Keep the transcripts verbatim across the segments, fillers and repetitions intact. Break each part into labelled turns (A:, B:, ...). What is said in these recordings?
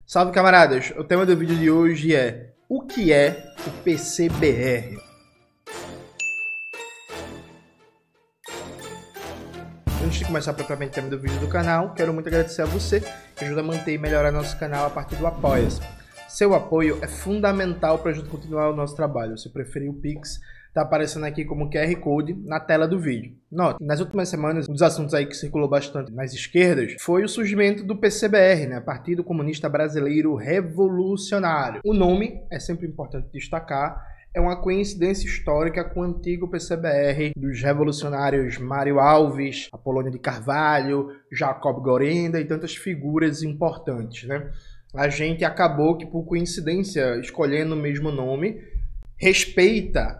A: Salve, camaradas! O tema do vídeo de hoje é: o que é o P C B R? Antes de começar propriamente o tema do vídeo do canal, quero muito agradecer a você que ajuda a manter e melhorar nosso canal a partir do Apoia-se. Seu apoio é fundamental para a gente continuar o nosso trabalho. Se preferir o Pix, tá aparecendo aqui como Q R Code na tela do vídeo. Note, nas últimas semanas, um dos assuntos aí que circulou bastante nas esquerdas foi o surgimento do P C B R, né? Partido Comunista Brasileiro Revolucionário. O nome, é sempre importante destacar, é uma coincidência histórica com o antigo P C B R dos revolucionários Mário Alves, Apolônio de Carvalho, Jacob Gorinda e tantas figuras importantes, né? A gente acabou que, por coincidência, escolhendo o mesmo nome, respeita,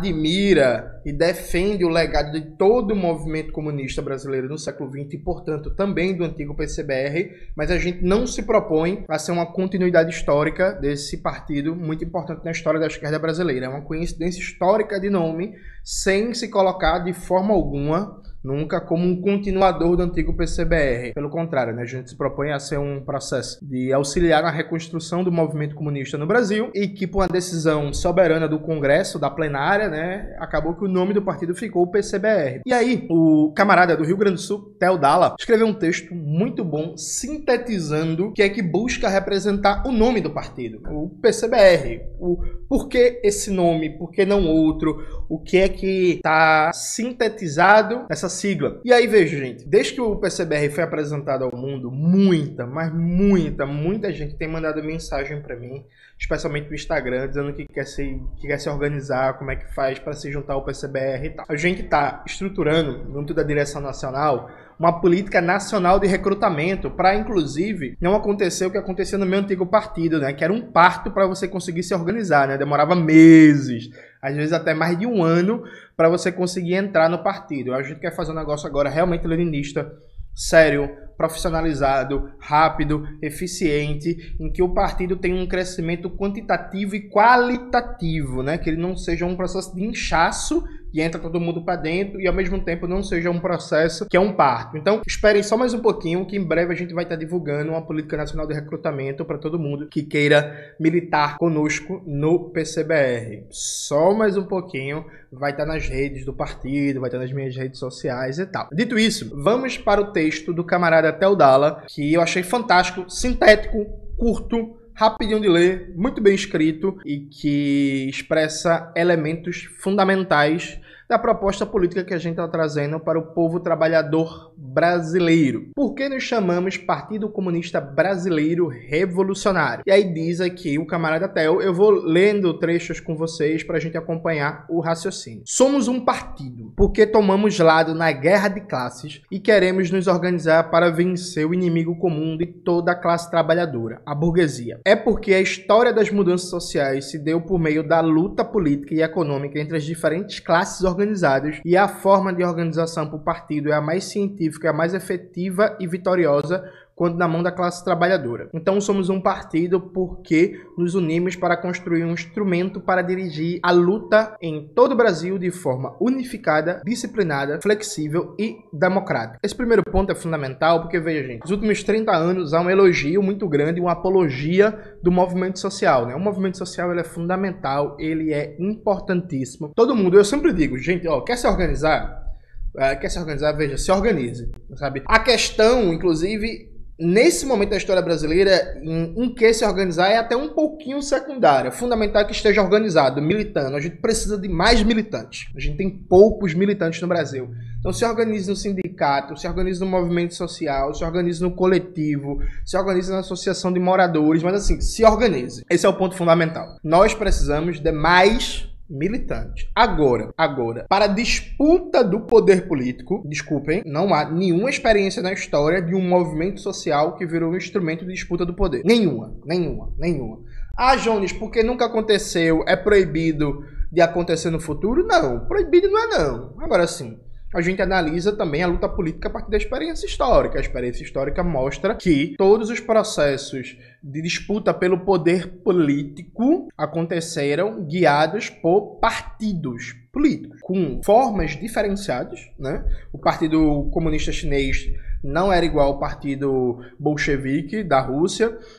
A: admira e defende o legado de todo o movimento comunista brasileiro no século vinte e, portanto, também do antigo P C B R, mas a gente não se propõe a ser uma continuidade histórica desse partido muito importante na história da esquerda brasileira. É uma coincidência histórica de nome, sem se colocar de forma alguma, nunca, como um continuador do antigo P C B R. Pelo contrário, né? A gente se propõe a ser um processo de auxiliar na reconstrução do movimento comunista no Brasil e que, por uma decisão soberana do Congresso, da plenária, né, acabou que o nome do partido ficou o P C B R. E aí, o camarada do Rio Grande do Sul, Theo Dalla, escreveu um texto muito bom, sintetizando o que é que busca representar o nome do partido, o P C B R. O por que esse nome, por que não outro, o que é que está sintetizado nessa sigla. E aí, veja, gente, desde que o P C B R foi apresentado ao mundo, muita, mas muita, muita gente tem mandado mensagem para mim, especialmente no Instagram, dizendo que quer se, que quer se organizar, como é que faz para se juntar ao P C B R e tal. A gente está estruturando, junto da direção nacional, uma política nacional de recrutamento para, inclusive, não acontecer o que aconteceu no meu antigo partido, né? Que era um parto para você conseguir se organizar, né? Demorava meses, às vezes até mais de um ano, para você conseguir entrar no partido. A gente quer fazer um negócio agora realmente leninista, sério, profissionalizado, rápido, eficiente, em que o partido tenha um crescimento quantitativo e qualitativo, né? Que ele não seja um processo de inchaço e entra todo mundo para dentro e ao mesmo tempo não seja um processo que é um parto. Então, esperem só mais um pouquinho, que em breve a gente vai estar divulgando uma política nacional de recrutamento para todo mundo que queira militar conosco no P C B R. Só mais um pouquinho, vai estar nas redes do partido, vai estar nas minhas redes sociais e tal. Dito isso, vamos para o texto do camarada Theo Dalla, que eu achei fantástico, sintético, curto, rapidinho de ler, muito bem escrito e que expressa elementos fundamentais da proposta política que a gente está trazendo para o povo trabalhador brasileiro. Por que nos chamamos Partido Comunista Brasileiro Revolucionário? E aí diz aqui o camarada Theo, eu vou lendo trechos com vocês para a gente acompanhar o raciocínio. Somos um partido porque tomamos lado na guerra de classes e queremos nos organizar para vencer o inimigo comum de toda a classe trabalhadora, a burguesia. É porque a história das mudanças sociais se deu por meio da luta política e econômica entre as diferentes classes organizadas organizadas e a forma de organização por partido é a mais científica, a mais efetiva e vitoriosa quando na mão da classe trabalhadora. Então somos um partido porque nos unimos para construir um instrumento para dirigir a luta em todo o Brasil de forma unificada, disciplinada, flexível e democrática. Esse primeiro ponto é fundamental porque, veja, gente, nos últimos trinta anos há um elogio muito grande, uma apologia do movimento social, né? O movimento social ele é fundamental, ele é importantíssimo. Todo mundo, eu sempre digo, gente, ó, quer se organizar? Uh, quer se organizar? Veja, se organize, sabe? A questão, inclusive, nesse momento da história brasileira, em, em que se organizar é até um pouquinho secundária. Fundamental é que esteja organizado, militando. A gente precisa de mais militantes. A gente tem poucos militantes no Brasil. Então se organize no sindicato, se organize no movimento social, se organize no coletivo, se organize na associação de moradores, mas assim, se organize. Esse é o ponto fundamental. Nós precisamos de mais militante. Agora, agora, para a disputa do poder político, desculpem, não há nenhuma experiência na história de um movimento social que virou um instrumento de disputa do poder. Nenhuma, nenhuma, nenhuma. Ah, Jones, porque nunca aconteceu, é proibido de acontecer no futuro? Não, proibido não é não. Agora sim, a gente analisa também a luta política a partir da experiência histórica. A experiência histórica mostra que todos os processos de disputa pelo poder político aconteceram guiados por partidos políticos, com formas diferenciadas, né? O Partido Comunista Chinês não era igual ao Partido Bolchevique da Rússia,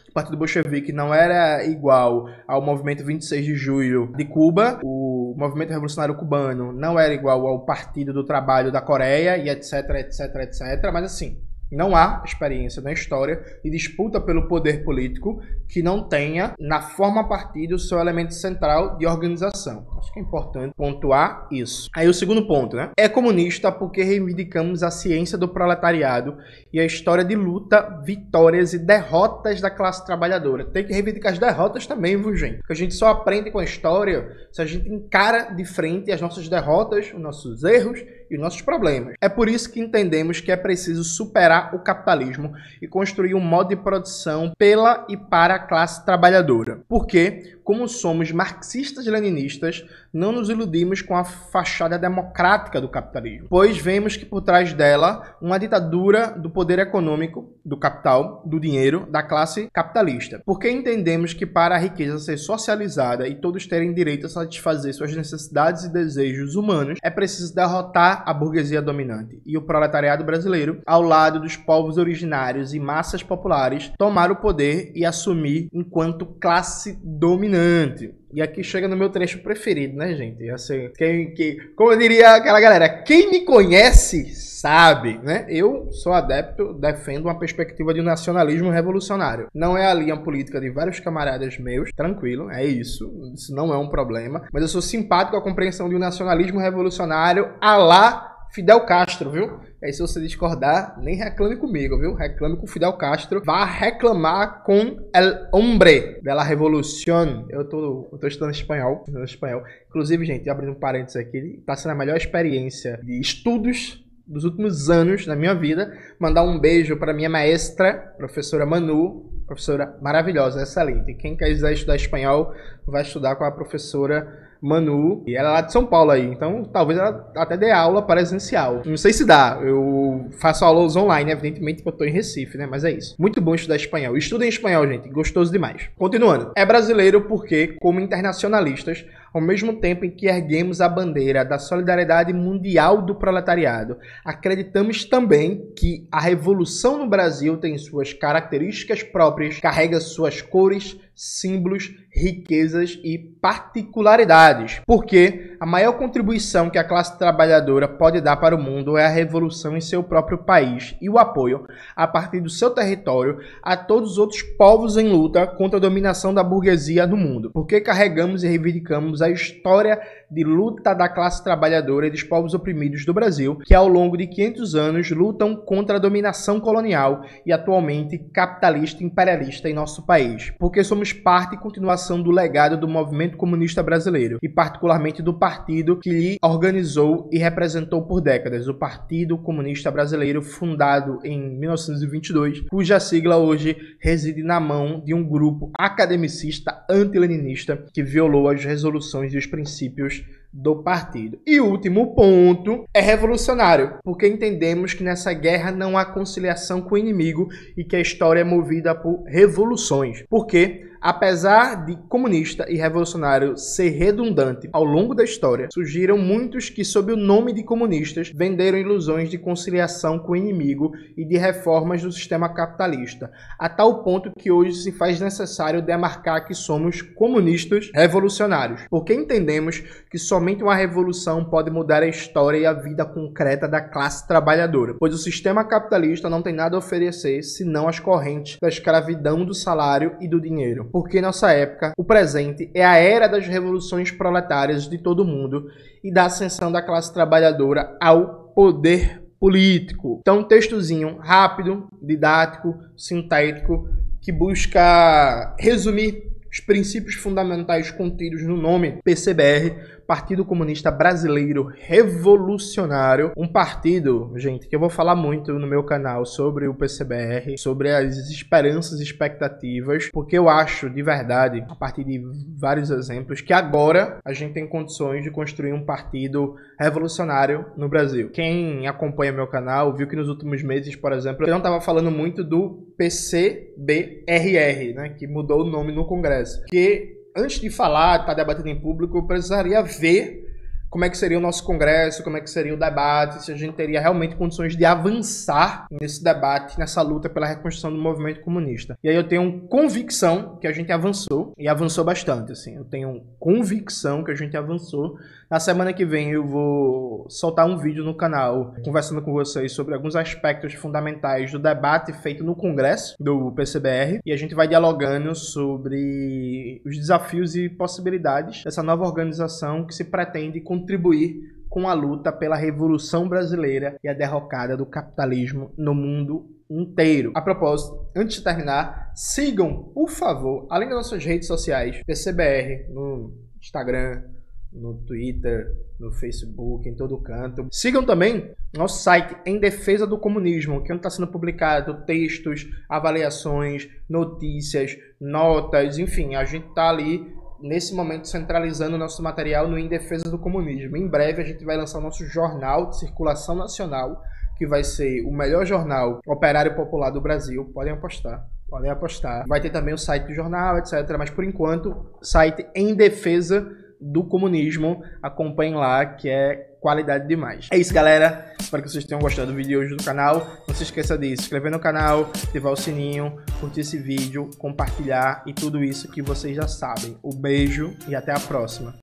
A: O Partido Bolchevique não era igual ao movimento vinte e seis de julho de Cuba, o movimento revolucionário cubano não era igual ao Partido do Trabalho da Coreia, e etc, etc, etc, mas assim, não há experiência na história de disputa pelo poder político que não tenha, na forma partido, o seu elemento central de organização. Acho que é importante pontuar isso. Aí o segundo ponto, né? É comunista porque reivindicamos a ciência do proletariado e a história de luta, vitórias e derrotas da classe trabalhadora. Tem que reivindicar as derrotas também, viu, gente? Porque a gente só aprende com a história se a gente encara de frente as nossas derrotas, os nossos erros e os nossos problemas. É por isso que entendemos que é preciso superar o capitalismo e construir um modo de produção pela e para a classe trabalhadora. Porque, como somos marxistas-leninistas, não nos iludimos com a fachada democrática do capitalismo, pois vemos que por trás dela uma ditadura do poder econômico, do capital, do dinheiro, da classe capitalista. Porque entendemos que para a riqueza ser socializada e todos terem direito a satisfazer suas necessidades e desejos humanos, é preciso derrotar a burguesia dominante e o proletariado brasileiro, ao lado dos povos originários e massas populares, tomar o poder e assumir enquanto classe dominante. E aqui chega no meu trecho preferido, né, gente? Assim, quem, que, como eu diria aquela galera, quem me conhece sabe, né? Eu sou adepto, defendo uma perspectiva de um nacionalismo revolucionário. Não é a linha política de vários camaradas meus, tranquilo, é isso. Isso não é um problema. Mas eu sou simpático à compreensão de um nacionalismo revolucionário à la Fidel Castro, viu? Aí se você discordar, nem reclame comigo, viu? Reclame com Fidel Castro. Vá reclamar com el hombre de la revolución. Eu tô, eu tô estudando espanhol, estudando espanhol. Inclusive, gente, abrindo um parênteses aqui, tá sendo a melhor experiência de estudos dos últimos anos na minha vida. Mandar um beijo para minha maestra, professora Manu, professora maravilhosa, excelente. Quem quiser estudar espanhol, vai estudar com a professora Manu, e ela é lá de São Paulo aí, então talvez ela até dê aula presencial. Não sei se dá, eu faço aulas online, evidentemente, porque eu tô em Recife, né? Mas é isso. Muito bom estudar espanhol. Estudem espanhol, gente, gostoso demais. Continuando. É brasileiro porque, como internacionalistas, ao mesmo tempo em que erguemos a bandeira da solidariedade mundial do proletariado, acreditamos também que a revolução no Brasil tem suas características próprias, carrega suas cores, símbolos, riquezas e particularidades, porque a maior contribuição que a classe trabalhadora pode dar para o mundo é a revolução em seu próprio país e o apoio, a partir do seu território, a todos os outros povos em luta contra a dominação da burguesia no mundo, porque carregamos e reivindicamos a história de luta da classe trabalhadora e dos povos oprimidos do Brasil, que ao longo de quinhentos anos lutam contra a dominação colonial e atualmente capitalista e imperialista em nosso país, porque somos parte e continuação do legado do movimento comunista brasileiro e particularmente do partido que lhe organizou e representou por décadas, o Partido Comunista Brasileiro, fundado em mil novecentos e vinte e dois, cuja sigla hoje reside na mão de um grupo academicista antileninista que violou as resoluções e os princípios do partido. E o último ponto é revolucionário, porque entendemos que nessa guerra não há conciliação com o inimigo e que a história é movida por revoluções. Porque, apesar de comunista e revolucionário ser redundante ao longo da história, surgiram muitos que, sob o nome de comunistas, venderam ilusões de conciliação com o inimigo e de reformas do sistema capitalista, a tal ponto que hoje se faz necessário demarcar que somos comunistas revolucionários, porque entendemos que somente uma revolução pode mudar a história e a vida concreta da classe trabalhadora, pois o sistema capitalista não tem nada a oferecer senão as correntes da escravidão do salário e do dinheiro. Porque nossa época, o presente, é a era das revoluções proletárias de todo o mundo e da ascensão da classe trabalhadora ao poder político. Então, um textozinho rápido, didático, sintético, que busca resumir os princípios fundamentais contidos no nome P C B R, Partido Comunista Brasileiro Revolucionário, um partido, gente, que eu vou falar muito no meu canal sobre o P C B R, sobre as esperanças e expectativas, porque eu acho, de verdade, a partir de vários exemplos, que agora a gente tem condições de construir um partido revolucionário no Brasil. Quem acompanha meu canal viu que nos últimos meses, por exemplo, eu não estava falando muito do P C B R R, né, que mudou o nome no Congresso, que antes de falar, estar tá debatendo em público, eu precisaria ver como é que seria o nosso congresso, como é que seria o debate, se a gente teria realmente condições de avançar nesse debate, nessa luta pela reconstrução do movimento comunista. E aí eu tenho convicção que a gente avançou, e avançou bastante, assim. Eu tenho convicção que a gente avançou. Na semana que vem eu vou soltar um vídeo no canal conversando com vocês sobre alguns aspectos fundamentais do debate feito no congresso do P C B R, e a gente vai dialogando sobre os desafios e possibilidades dessa nova organização que se pretende contribuir com a luta pela Revolução Brasileira e a derrocada do capitalismo no mundo inteiro. A propósito, antes de terminar, sigam, por favor, além das nossas redes sociais, P C B R no Instagram, no Twitter, no Facebook, em todo canto. Sigam também nosso site Em Defesa do Comunismo, que é onde está sendo publicado textos, avaliações, notícias, notas, enfim, a gente está ali nesse momento centralizando o nosso material no Em Defesa do Comunismo. Em breve a gente vai lançar o nosso jornal de circulação nacional, que vai ser o melhor jornal operário popular do Brasil. Podem apostar. Podem apostar. Vai ter também o site do jornal, etcétera. Mas por enquanto, site Em Defesa do Comunismo. Acompanhem lá, que é qualidade demais. É isso, galera. Espero que vocês tenham gostado do vídeo de hoje do canal. Não se esqueça de se inscrever no canal, ativar o sininho, curtir esse vídeo, compartilhar e tudo isso que vocês já sabem. Um beijo e até a próxima.